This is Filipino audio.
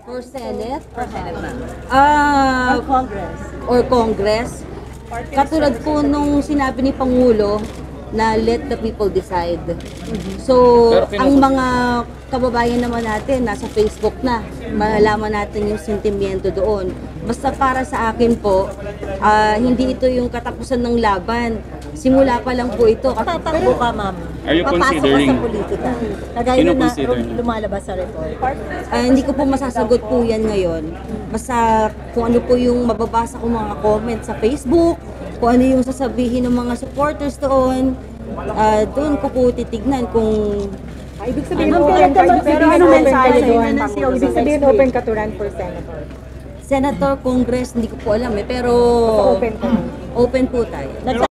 For Senate? For Senate, ma'am. Congress. Or Congress? Katulad po nung sinabi ni Pangulo na let the people decide. So, ang mga kababayan naman natin nasa Facebook na, malalaman natin yung sentimiento doon. Basta para sa akin po, hindi ito yung katapusan ng laban. Simula pa lang po ito. Tatakbo ka, ma'am. Are you Papasok ka considering? sa politika. Kagaya Sino na consider niyo? lumalabas sa report. Hindi ko po masasagot po yan ngayon. Basta kung ano po yung mababasa ko mga comments sa Facebook, kung ano yung sasabihin ng mga supporters doon, doon ko po titignan kung Ibig sabihin, Ano, open ka, pero ano open mensahe ka doon? na siya, Ibig sabihin, open ka to run for senator. Senator, Congress, hindi ko po alam pero Open ka. open po tayo.